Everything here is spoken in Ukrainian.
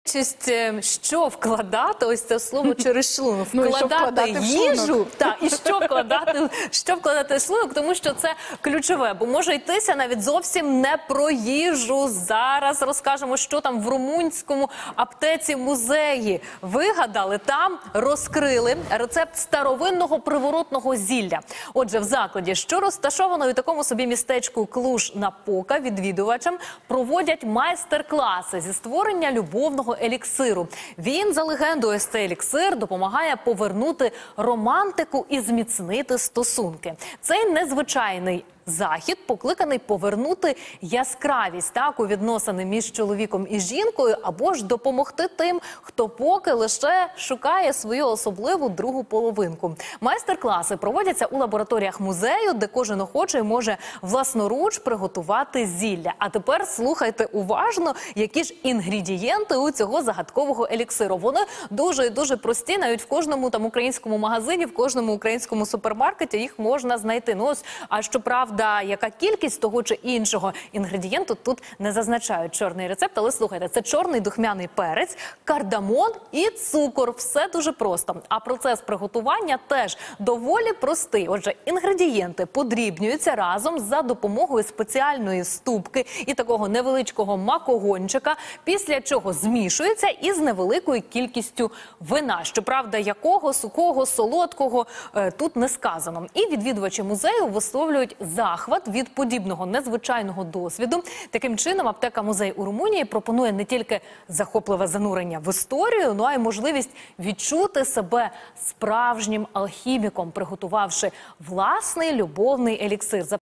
Що вкладати, ось це слово через шлунок, вкладати їжу, і що вкладати в шлунок, тому що це ключове, бо може йтися навіть зовсім не про їжу. Зараз розкажемо, що там в румунському аптеці-музеї вигадали, там розкрили рецепт старовинного приворотного зілля. Отже, в закладі, що розташовано у такому собі містечку Клуж-Напока, відвідувачам проводять майстер-класи зі створення любовного еліксиру. Він, за легендою, ось цей еліксир допомагає повернути романтику і зміцнити стосунки. Цей незвичайний захід покликаний повернути яскравість у відносини між чоловіком і жінкою, або ж допомогти тим, хто поки лише шукає свою особливу другу половинку. Майстер-класи проводяться у лабораторіях музею, де кожен охочий може власноруч приготувати зілля. А тепер слухайте уважно, які ж інгредієнти у цього загадкового еліксиру. Вони дуже і дуже прості, навіть в кожному українському магазині, в кожному українському супермаркеті їх можна знайти. А щоправда, яка кількість того чи іншого інгредієнту тут не зазначають чорний рецепт, але слухайте, це чорний духмяний перець, кардамон і цукор. Все дуже просто. А процес приготування теж доволі простий. Отже, інгредієнти подрібнюються разом за допомогою спеціальної ступки і такого невеличкого макогончика, після чого змішуються із невеликою кількістю вина. Щоправда, якого, сухого, солодкого тут не сказано. І відвідувачі музею висловлюють захват від подібного незвичайного досвіду. Таким чином, аптека-музей у Румунії пропонує не тільки захопливе занурення в історію, а й можливість відчути себе справжнім алхіміком, приготувавши власний любовний еліксир.